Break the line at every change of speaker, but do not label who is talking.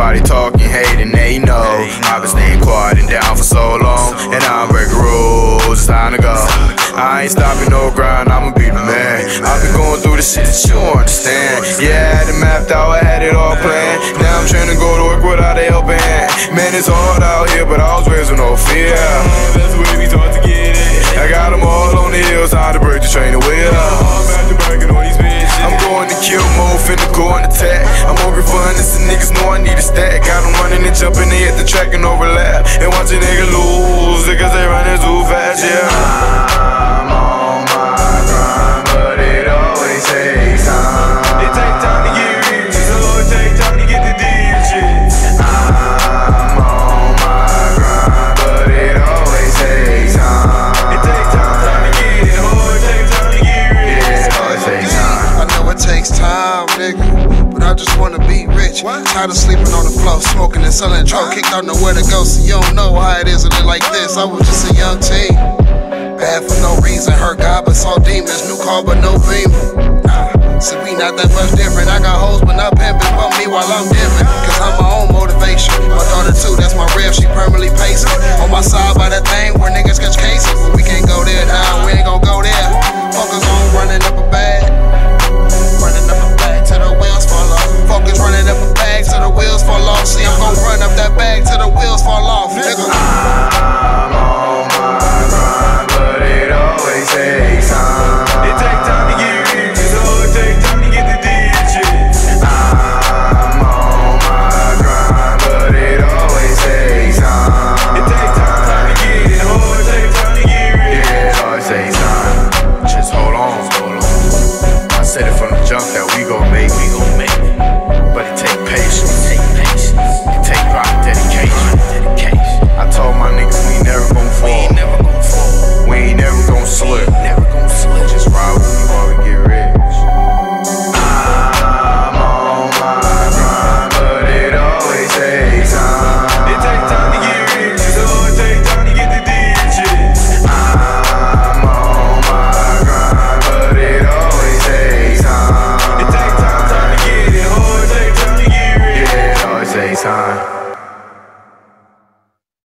Everybody talking, hating, they know I've been staying quiet and down for so long, and I'm breaking rules, it's time to go. I ain't stopping no grind, I'ma be the man. I've been going through the shit that you understand. Yeah, I had it mapped out, I had it all planned. Now I'm trying to go to work without a helping hand. Man, it's hard out here, but I was raised with no fear. That's the way we taught to get it. I got them all on the hills, time to break the train and wheel. I'm going to kill mode, finna go on attack. I'm hungry for hundreds and niggas know I need a stack. Got them running and jumping, they hit the track and overlap. And watch a nigga lose, because they running too fast, yeah. I'm on my grind, but it always takes time. It takes time to get rich, so it takes time to get the digits. I'm on my grind, but it always takes time. It takes time to get it, oh, it takes time to get rich. Yeah, it always takes time.
I know it takes time, nigga, but I just wanna be rich. Tired of sleeping on the floor, smoking and selling drugs. Kicked out nowhere to go, so you don't know how it is to live like this. I was just a young teen, bad for no reason. Heard God but saw demons, new car but no beam. See, we not that much different. I got hoes but not pimping, but me while I'm dipping, cause I'm my own motivation. My daughter too, that's my rev, she permanently pacing. On my side by that thing where niggas catch cases, but we can't go there now, we ain't gon' go there. Focus on